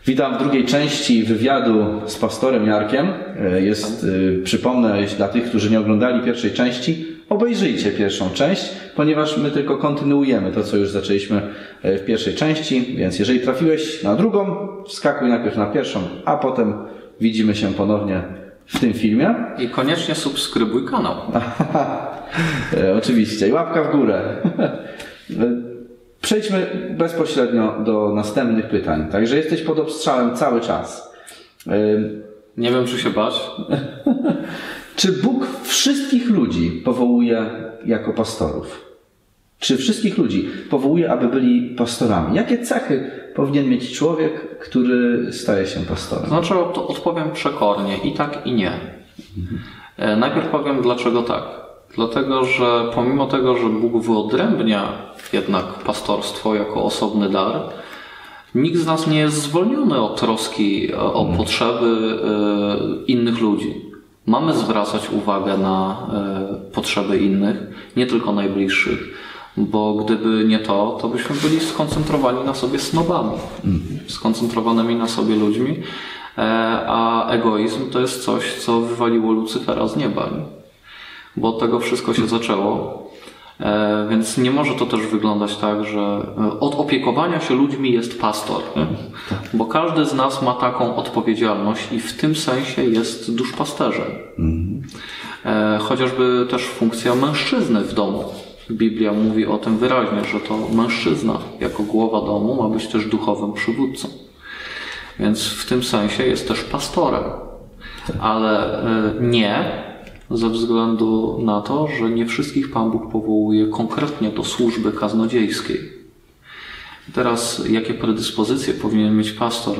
Witam w drugiej części wywiadu z pastorem Jarkiem. Przypomnę dla tych, którzy nie oglądali pierwszej części, obejrzyjcie pierwszą część, ponieważ my tylko kontynuujemy to, co już zaczęliśmy w pierwszej części, więc jeżeli trafiłeś na drugą, wskakuj najpierw na pierwszą, a potem widzimy się ponownie w tym filmie. I koniecznie subskrybuj kanał. Oczywiście, i łapka w górę. Przejdźmy bezpośrednio do następnych pytań. Także jesteś pod obstrzałem cały czas. Nie wiem, czy się bać. Czy Bóg wszystkich ludzi powołuje jako pastorów? Czy wszystkich ludzi powołuje, aby byli pastorami? Jakie cechy powinien mieć człowiek, który staje się pastorem? Znaczy, odpowiem przekornie. I tak, i nie. Najpierw powiem, dlaczego tak. Dlatego, że pomimo tego, że Bóg wyodrębnia jednak pastorstwo jako osobny dar, nikt z nas nie jest zwolniony od troski o potrzeby innych ludzi. Mamy zwracać uwagę na potrzeby innych, nie tylko najbliższych, bo gdyby nie to, to byśmy byli skoncentrowani na sobie snobami, skoncentrowanymi na sobie ludźmi, a egoizm to jest coś, co wywaliło Lucyfera z nieba. Bo od tego wszystko się zaczęło. Więc nie może to też wyglądać tak, że od opiekowania się ludźmi jest pastor. Nie? Bo każdy z nas ma taką odpowiedzialność i w tym sensie jest duszpasterzem. Chociażby też funkcja mężczyzny w domu. Biblia mówi o tym wyraźnie, że to mężczyzna jako głowa domu ma być też duchowym przywódcą. Więc w tym sensie jest też pastorem. Ale nie ze względu na to, że nie wszystkich Pan Bóg powołuje konkretnie do służby kaznodziejskiej. Teraz, jakie predyspozycje powinien mieć pastor?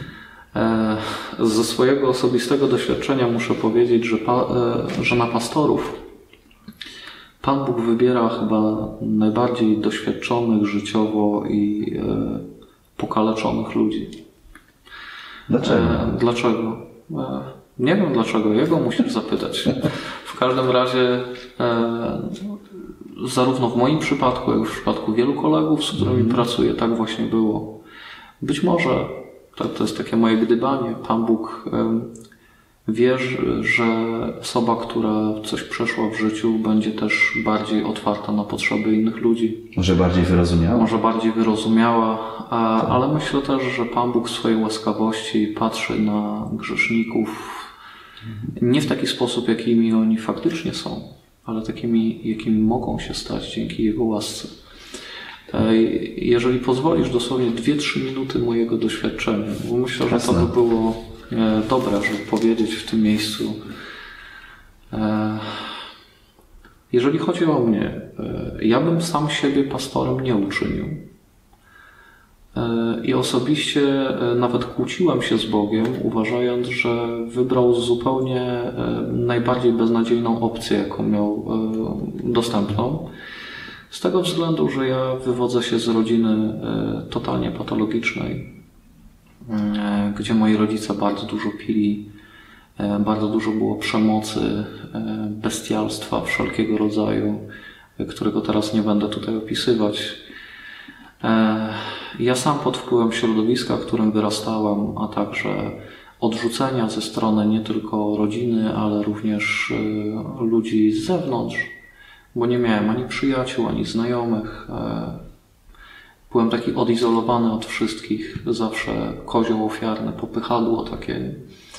Ze swojego osobistego doświadczenia muszę powiedzieć, że na pastorów Pan Bóg wybiera chyba najbardziej doświadczonych życiowo i pokaleczonych ludzi. Dlaczego? Dlaczego? Nie wiem dlaczego, jego musisz zapytać. W każdym razie zarówno w moim przypadku, jak i w przypadku wielu kolegów, z którymi pracuję, tak właśnie było. Być może, to jest takie moje gdybanie, Pan Bóg wie, że osoba, która coś przeszła w życiu, będzie też bardziej otwarta na potrzeby innych ludzi. Może bardziej wyrozumiała? Może bardziej wyrozumiała, ale myślę też, że Pan Bóg w swojej łaskawości patrzy na grzeszników nie w taki sposób, jakimi oni faktycznie są, ale takimi, jakimi mogą się stać dzięki Jego łasce. Jeżeli pozwolisz, dosłownie 2-3 minuty mojego doświadczenia, bo myślę, że to by było dobre, żeby powiedzieć w tym miejscu. Jeżeli chodzi o mnie, ja bym sam siebie pastorem nie uczynił. I osobiście nawet kłóciłem się z Bogiem, uważając, że wybrał zupełnie najbardziej beznadziejną opcję, jaką miał dostępną. Z tego względu, że ja wywodzę się z rodziny totalnie patologicznej, gdzie moi rodzice bardzo dużo pili, bardzo dużo było przemocy, bestialstwa wszelkiego rodzaju, którego teraz nie będę tutaj opisywać. Ja sam pod wpływem środowiska, w którym wyrastałem, a także odrzucenia ze strony nie tylko rodziny, ale również ludzi z zewnątrz, bo nie miałem ani przyjaciół, ani znajomych. Byłem taki odizolowany od wszystkich, zawsze kozioł ofiarny, popychadło takie.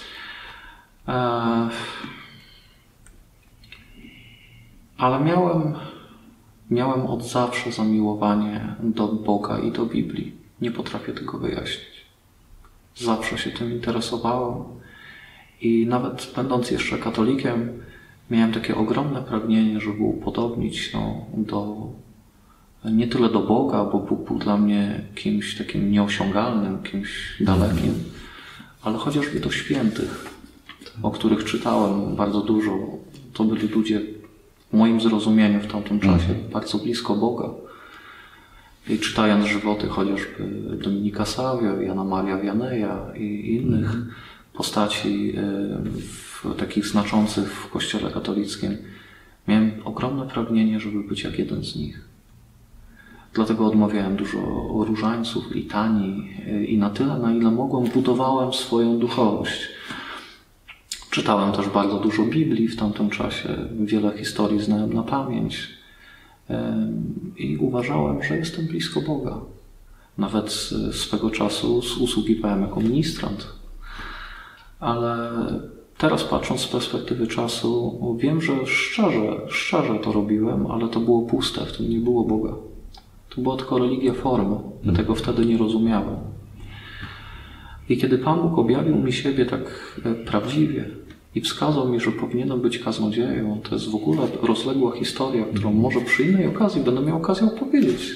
Ale miałem od zawsze zamiłowanie do Boga i do Biblii. Nie potrafię tego wyjaśnić. Zawsze się tym interesowałem i nawet będąc jeszcze katolikiem, miałem takie ogromne pragnienie, żeby upodobnić nie tyle do Boga, bo Bóg był dla mnie kimś takim nieosiągalnym, kimś dalekim, ale chociażby do świętych, o których czytałem bardzo dużo. To byli ludzie w moim zrozumieniu w tamtym czasie bardzo blisko Boga. I czytając żywoty chociażby Dominika Savio, Jana Maria Vianneya i innych postaci takich znaczących w Kościele katolickim, miałem ogromne pragnienie, żeby być jak jeden z nich. Dlatego odmawiałem dużo różańców, litanii i na tyle, na ile mogłem, budowałem swoją duchowość. Czytałem też bardzo dużo Biblii w tamtym czasie, wiele historii znałem na pamięć i uważałem, że jestem blisko Boga. Nawet swego czasu z usługi pełen jako ministrant. Ale teraz patrząc z perspektywy czasu, wiem, że szczerze to robiłem, ale to było puste, w tym nie było Boga. To była tylko religia formy. Ja tego wtedy nie rozumiałem. I kiedy Pan Bóg objawił mi siebie tak prawdziwie i wskazał mi, że powinienem być kaznodzieją, to jest w ogóle rozległa historia, którą może przy innej okazji będę miał okazję opowiedzieć.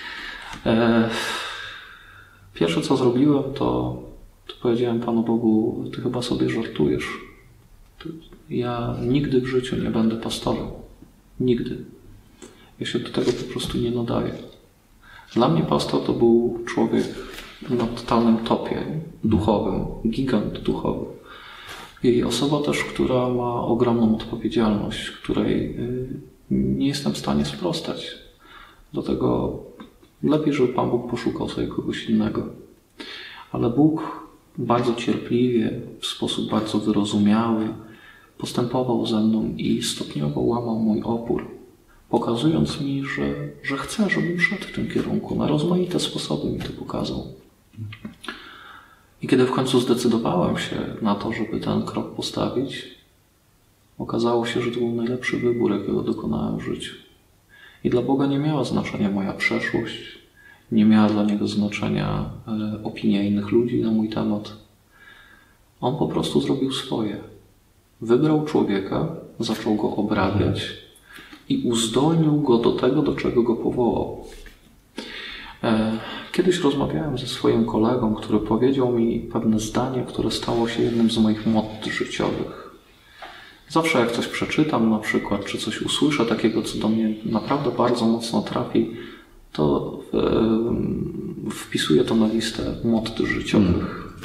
Pierwsze co zrobiłem, to powiedziałem Panu Bogu, Ty chyba sobie żartujesz. Ja nigdy w życiu nie będę pastorem. Nigdy. Ja się do tego po prostu nie nadaję. Dla mnie pastor to był człowiek na totalnym topie duchowym, gigant duchowy. I osoba też, która ma ogromną odpowiedzialność, której nie jestem w stanie sprostać. Dlatego lepiej, żeby Pan Bóg poszukał sobie kogoś innego. Ale Bóg bardzo cierpliwie, w sposób bardzo wyrozumiały postępował ze mną i stopniowo łamał mój opór, pokazując mi, że chce, żebym szedł w tym kierunku. Na rozmaite sposoby mi to pokazał. I kiedy w końcu zdecydowałem się na to, żeby ten krok postawić, okazało się, że to był najlepszy wybór, jakiego dokonałem w życiu. I dla Boga nie miała znaczenia moja przeszłość, nie miała dla Niego znaczenia opinia innych ludzi na mój temat. On po prostu zrobił swoje. Wybrał człowieka, zaczął go obrabiać i uzdolnił go do tego, do czego go powołał. Kiedyś rozmawiałem ze swoim kolegą, który powiedział mi pewne zdanie, które stało się jednym z moich motto życiowych. Zawsze jak coś przeczytam na przykład, czy coś usłyszę takiego, co do mnie naprawdę bardzo mocno trafi, to wpisuję to na listę motto życiowych.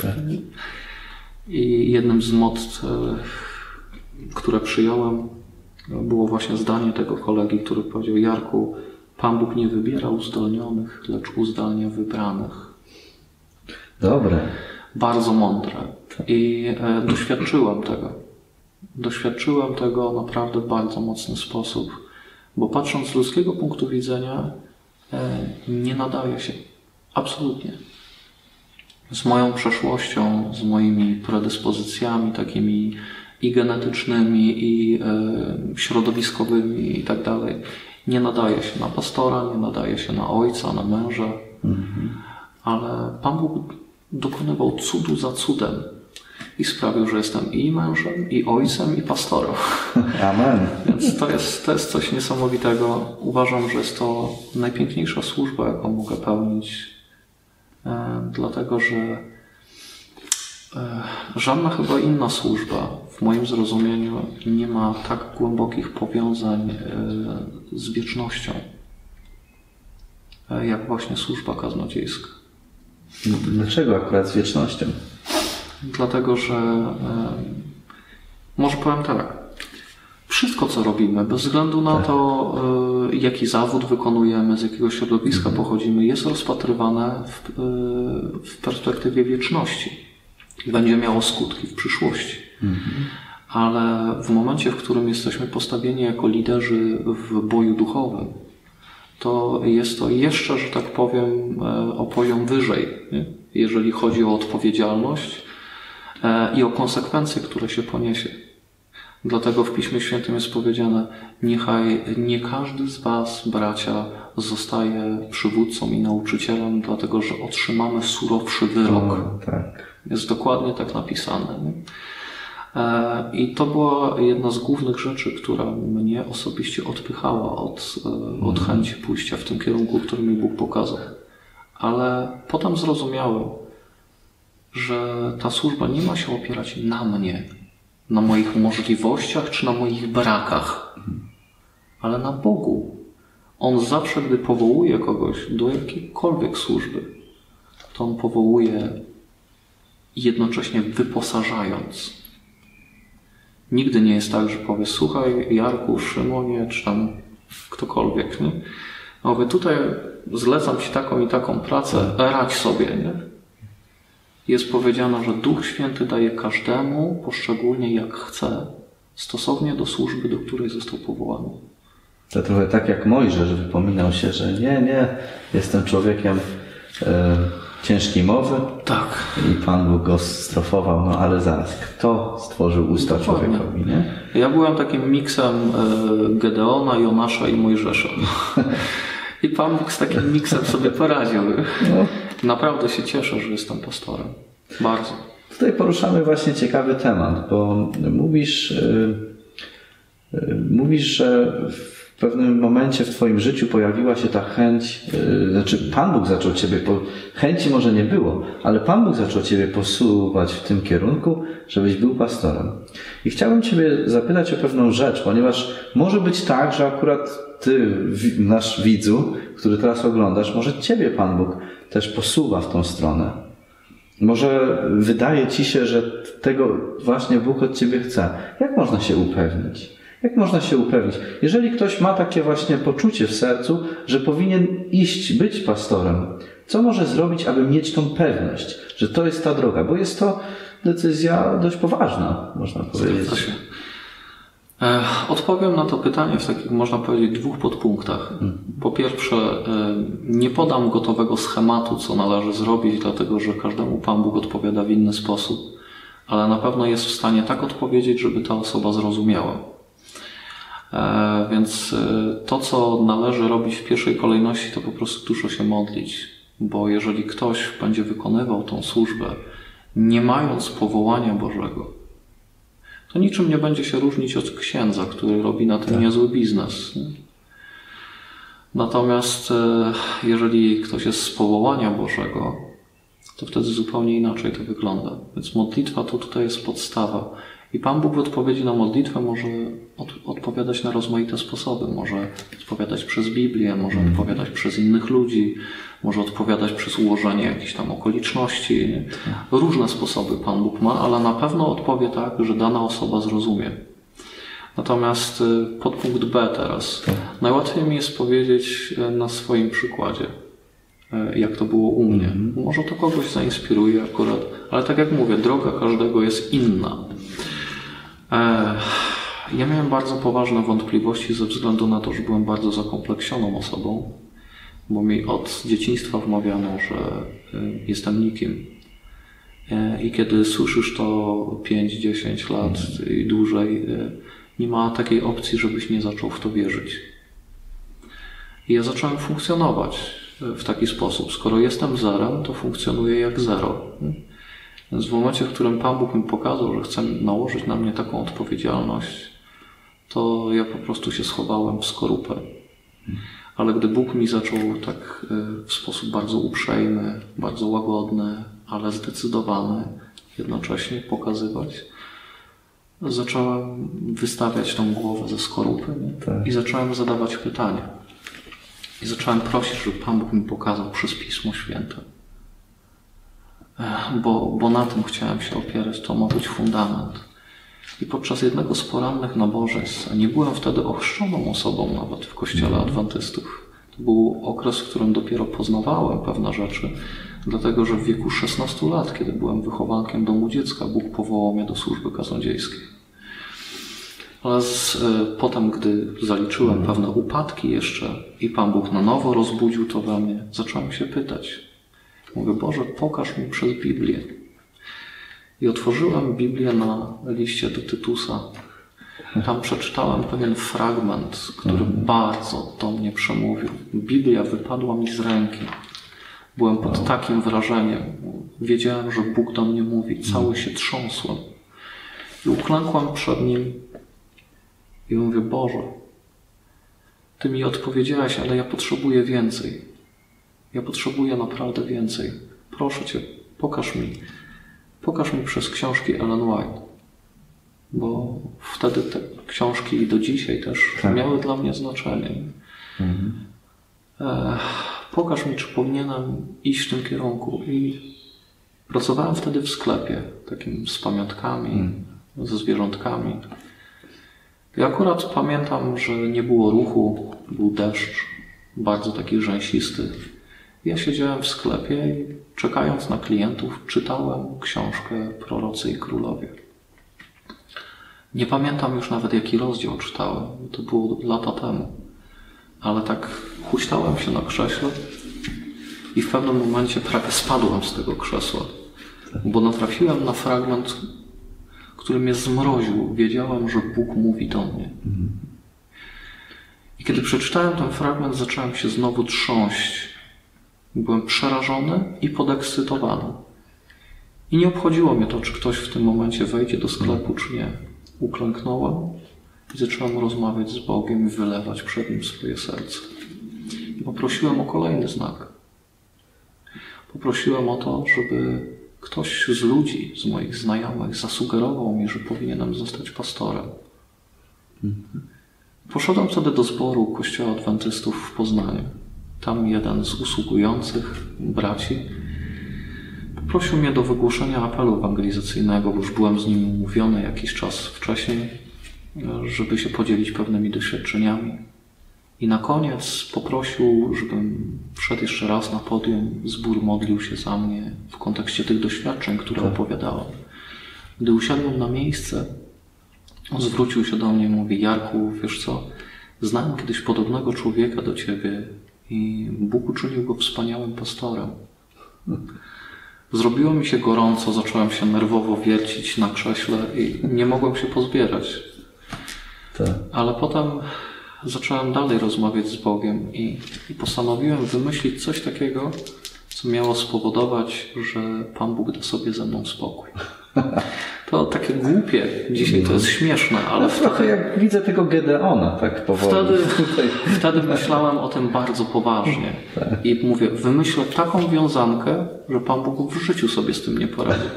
I jednym z motto, które przyjąłem, było właśnie zdanie tego kolegi, który powiedział: Jarku, Pan Bóg nie wybiera uzdolnionych, lecz uzdalnia wybranych. Dobre. Bardzo mądre. I doświadczyłem tego. Doświadczyłem tego naprawdę w bardzo mocny sposób. Bo patrząc z ludzkiego punktu widzenia, nie nadaje się. Absolutnie. Z moją przeszłością, z moimi predyspozycjami takimi i genetycznymi, i środowiskowymi i tak dalej. Nie nadaje się na pastora, nie nadaje się na ojca, na męża. Ale Pan Bóg dokonywał cudu za cudem i sprawił, że jestem i mężem, i ojcem, i pastorem. Amen. Więc to jest coś niesamowitego. Uważam, że jest to najpiękniejsza służba, jaką mogę pełnić, dlatego że żadna chyba inna służba w moim zrozumieniu nie ma tak głębokich powiązań z wiecznością, jak właśnie służba kaznodziejska. Dlaczego akurat z wiecznością? Dlatego, że może powiem tak, wszystko co robimy, bez względu na to, jaki zawód wykonujemy, z jakiego środowiska pochodzimy, jest rozpatrywane w perspektywie wieczności i będzie miało skutki w przyszłości. Ale w momencie, w którym jesteśmy postawieni jako liderzy w boju duchowym, to jest to jeszcze, że tak powiem, o poziom wyżej, nie? Jeżeli chodzi o odpowiedzialność i o konsekwencje, które się poniesie. Dlatego w Piśmie Świętym jest powiedziane: niechaj nie każdy z was, bracia, zostaje przywódcą i nauczycielem, dlatego że otrzymamy surowszy wyrok. Tak. Jest dokładnie tak napisane. Nie? I to była jedna z głównych rzeczy, która mnie osobiście odpychała od chęci pójścia w tym kierunku, który mi Bóg pokazał. Ale potem zrozumiałem, że ta służba nie ma się opierać na mnie, na moich możliwościach czy na moich brakach, ale na Bogu. On zawsze, gdy powołuje kogoś do jakiejkolwiek służby, to On powołuje jednocześnie wyposażając. Nigdy nie jest tak, że powie: słuchaj, Jarku, Szymonie, czy tam ktokolwiek, nie? A mówię, tutaj zlecam Ci taką i taką pracę, radź sobie, nie? Jest powiedziane, że Duch Święty daje każdemu poszczególnie jak chce, stosownie do służby, do której został powołany. To trochę tak jak Mojżesz wypominał się, że nie, jestem człowiekiem ciężkiej mowy. Tak. I Pan Bóg go strofował, no ale zaraz, kto stworzył usta człowiekowi, nie? Ja byłem takim miksem Gedeona, Jonasza i Mojżesza. I Pan Bóg z takim miksem sobie poradził. No. Naprawdę się cieszę, że jestem pastorem. Bardzo. Tutaj poruszamy właśnie ciekawy temat, bo mówisz, że w pewnym momencie w Twoim życiu pojawiła się ta chęć, Pan Bóg zaczął Ciebie, chęci może nie było, ale Pan Bóg zaczął Ciebie posuwać w tym kierunku, żebyś był pastorem. I chciałbym Ciebie zapytać o pewną rzecz, ponieważ może być tak, że akurat Ty, nasz widzu, który teraz oglądasz, może Ciebie Pan Bóg też posuwa w tą stronę. Może wydaje Ci się, że tego właśnie Bóg od Ciebie chce. Jak można się upewnić? Jak można się upewnić? Jeżeli ktoś ma takie właśnie poczucie w sercu, że powinien być pastorem, co może zrobić, aby mieć tą pewność, że to jest ta droga? Bo jest to decyzja dość poważna, można powiedzieć. Odpowiem na to pytanie w takich, można powiedzieć, 2 podpunktach. Po pierwsze, nie podam gotowego schematu, co należy zrobić, dlatego że każdemu Pan Bóg odpowiada w inny sposób, ale na pewno jest w stanie tak odpowiedzieć, żeby ta osoba zrozumiała. Więc to, co należy robić w pierwszej kolejności, to po prostu dużo się modlić, bo jeżeli ktoś będzie wykonywał tą służbę, nie mając powołania Bożego, to niczym nie będzie się różnić od księdza, który robi na tym niezły biznes. Natomiast jeżeli ktoś jest z powołania Bożego, to wtedy zupełnie inaczej to wygląda. Więc modlitwa to tutaj jest podstawa. I Pan Bóg w odpowiedzi na modlitwę może odpowiadać na rozmaite sposoby. Może odpowiadać przez Biblię, może odpowiadać przez innych ludzi, może odpowiadać przez ułożenie jakichś tam okoliczności. Różne sposoby Pan Bóg ma, ale na pewno odpowie tak, że dana osoba zrozumie. Natomiast podpunkt B teraz. Najłatwiej mi jest powiedzieć na swoim przykładzie, jak to było u mnie. Może to kogoś zainspiruje akurat, ale tak jak mówię, droga każdego jest inna. Ja miałem bardzo poważne wątpliwości ze względu na to, że byłem bardzo zakompleksioną osobą, bo mi od dzieciństwa wmawiano, że jestem nikim. I kiedy słyszysz to 5-10 lat i dłużej, nie ma takiej opcji, żebyś nie zaczął w to wierzyć. I ja zacząłem funkcjonować w taki sposób. Skoro jestem zerem, to funkcjonuję jak zero. Więc w momencie, w którym Pan Bóg mi pokazał, że chce nałożyć na mnie taką odpowiedzialność, to ja po prostu się schowałem w skorupę. Ale gdy Bóg mi zaczął tak w sposób bardzo uprzejmy, bardzo łagodny, ale zdecydowany jednocześnie pokazywać, zacząłem wystawiać tą głowę ze skorupy i zacząłem zadawać pytania. I zacząłem prosić, żeby Pan Bóg mi pokazał przez Pismo Święte. Bo na tym chciałem się opierać, to ma być fundament. I podczas jednego z porannych nabożeństw, nie byłem wtedy ochrzczoną osobą nawet w kościele adwentystów. To był okres, w którym dopiero poznawałem pewne rzeczy, dlatego że w wieku 16 lat, kiedy byłem wychowankiem domu dziecka, Bóg powołał mnie do służby kaznodziejskiej. Ale potem, gdy zaliczyłem pewne upadki jeszcze i Pan Bóg na nowo rozbudził to we mnie, zacząłem się pytać. Mówię, Boże, pokaż mi przez Biblię. I otworzyłem Biblię na liście do Tytusa. Tam przeczytałem pewien fragment, który bardzo do mnie przemówił. Biblia wypadła mi z ręki. Byłem pod takim wrażeniem. Wiedziałem, że Bóg do mnie mówi. Cały się trząsłem. I uklękłem przed Nim i mówię, Boże, Ty mi odpowiedziałeś, ale ja potrzebuję więcej. Ja potrzebuję naprawdę więcej. Proszę Cię, pokaż mi przez książki Ellen White. Bo wtedy te książki do dzisiaj też miały dla mnie znaczenie. Pokaż mi, czy powinienem iść w tym kierunku. I pracowałem wtedy w sklepie, takim z pamiątkami, ze zwierzątkami. I akurat pamiętam, że nie było ruchu, był deszcz. bardzo taki rzęsisty. Ja siedziałem w sklepie i czekając na klientów czytałem książkę Prorocy i Królowie. Nie pamiętam już nawet jaki rozdział czytałem, to było lata temu, ale tak huśtałem się na krześle i w pewnym momencie prawie spadłem z tego krzesła, bo natrafiłem na fragment, który mnie zmroził. Wiedziałem, że Bóg mówi do mnie. I kiedy przeczytałem ten fragment, zacząłem się znowu trząść. Byłem przerażony i podekscytowany. I nie obchodziło mnie to, czy ktoś w tym momencie wejdzie do sklepu, czy nie. Uklęknąłem i zacząłem rozmawiać z Bogiem i wylewać przed Nim swoje serce. I poprosiłem o kolejny znak. Poprosiłem o to, żeby ktoś z ludzi, z moich znajomych zasugerował mi, że powinienem zostać pastorem. Poszedłem wtedy do zboru Kościoła Adwentystów w Poznaniu. Tam jeden z usługujących braci poprosił mnie do wygłoszenia apelu ewangelizacyjnego, bo już byłem z nim umówiony jakiś czas wcześniej, żeby się podzielić pewnymi doświadczeniami. I na koniec poprosił, żebym wszedł jeszcze raz na podium, zbór modlił się za mnie w kontekście tych doświadczeń, które opowiadałem. Gdy usiadłem na miejsce, on zwrócił się do mnie i mówi: Jarku, wiesz co, znałem kiedyś podobnego człowieka do ciebie i Bóg uczynił go wspaniałym pastorem. Zrobiło mi się gorąco, zacząłem się nerwowo wiercić na krześle i nie mogłem się pozbierać. Ale potem zacząłem dalej rozmawiać z Bogiem i postanowiłem wymyślić coś takiego, co miało spowodować, że Pan Bóg da sobie ze mną spokój. To takie głupie, dzisiaj to jest śmieszne, ale trochę jak widzę tego Gedeona, tak powoli. Wtedy myślałem o tym bardzo poważnie. I mówię, wymyślę taką wiązankę, że Pan Bóg w życiu sobie z tym nie poradzi.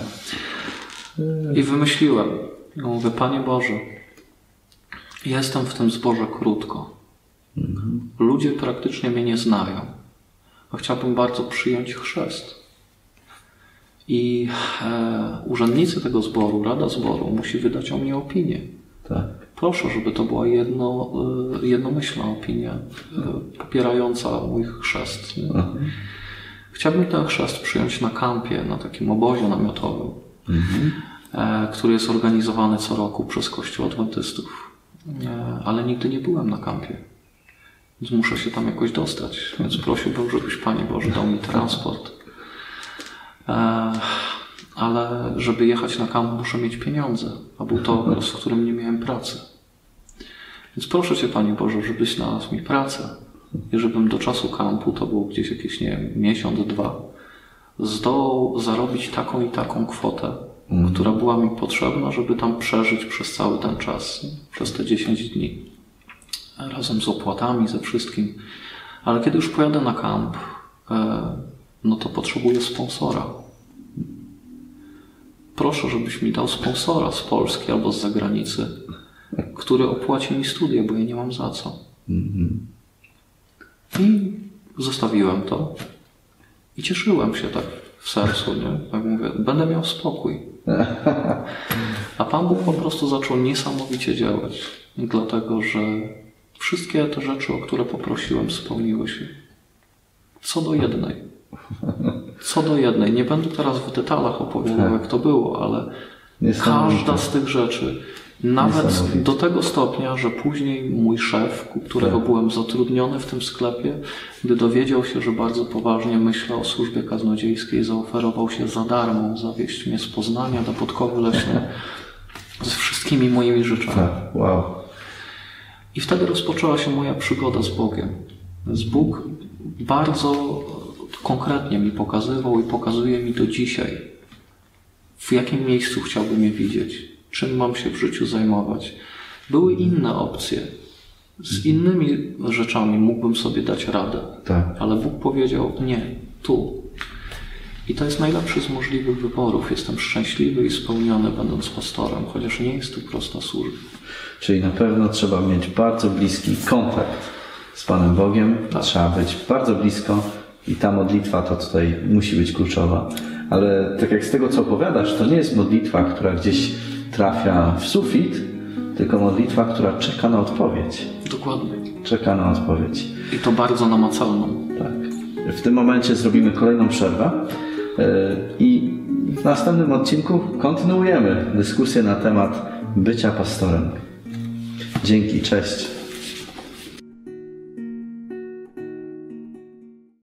I wymyśliłem. I mówię, Panie Boże, jestem w tym zborze krótko. Ludzie praktycznie mnie nie znają. A chciałbym bardzo przyjąć chrzest. I urzędnicy tego zboru, Rada Zboru musi wydać o mnie opinię. Tak. Proszę, żeby to była jednomyślna opinia popierająca mój chrzest. Chciałbym ten chrzest przyjąć na kampie, na takim obozie namiotowym, który jest organizowany co roku przez Kościół Adwentystów. Ale nigdy nie byłem na kampie, więc muszę się tam jakoś dostać. Więc prosiłbym, żebyś, Panie Boże, dał mi transport. Ale żeby jechać na kamp, muszę mieć pieniądze, a był to okres, w którym nie miałem pracy. Więc proszę Cię, Panie Boże, żebyś znalazł mi pracę i żebym do czasu kampu, to było gdzieś jakieś, nie wiem, miesiąc, 2, zdołał zarobić taką i taką kwotę, która była mi potrzebna, żeby tam przeżyć przez cały ten czas, przez te 10 dni. Razem z opłatami, ze wszystkim. Ale kiedy już pojadę na kamp, no to potrzebuję sponsora. Proszę, żebyś mi dał sponsora z Polski albo z zagranicy, który opłaci mi studia, bo ja nie mam za co. I zostawiłem to i cieszyłem się tak w sercu, nie? Tak mówię, będę miał spokój. A Pan Bóg po prostu zaczął niesamowicie działać, dlatego że wszystkie te rzeczy, o które poprosiłem, spełniły się. Co do jednej. Co do jednej. Nie będę teraz w detalach opowiadał, jak to było, ale każda z tych rzeczy, nawet do tego stopnia, że później mój szef, u którego byłem zatrudniony w tym sklepie, gdy dowiedział się, że bardzo poważnie myślę o służbie kaznodziejskiej, zaoferował się za darmo zawieźć mnie z Poznania do Podkowy Leśnej z wszystkimi moimi rzeczami. Wow. I wtedy rozpoczęła się moja przygoda z Bogiem. Więc Bóg bardzo konkretnie mi pokazywał i pokazuje mi do dzisiaj, w jakim miejscu chciałbym mnie widzieć, czym mam się w życiu zajmować. Były inne opcje. Z innymi rzeczami mógłbym sobie dać radę. Ale Bóg powiedział, nie, tu. I to jest najlepszy z możliwych wyborów. Jestem szczęśliwy i spełniony, będąc pastorem, chociaż nie jest to prosta służba. Czyli na pewno trzeba mieć bardzo bliski kontakt z Panem Bogiem. Trzeba być bardzo blisko i ta modlitwa to tutaj musi być kluczowa. Ale tak jak z tego, co opowiadasz, to nie jest modlitwa, która gdzieś trafia w sufit, tylko modlitwa, która czeka na odpowiedź. Dokładnie. czeka na odpowiedź. I to bardzo namacalną. Tak. W tym momencie zrobimy kolejną przerwę i w następnym odcinku kontynuujemy dyskusję na temat bycia pastorem. Dzięki, cześć.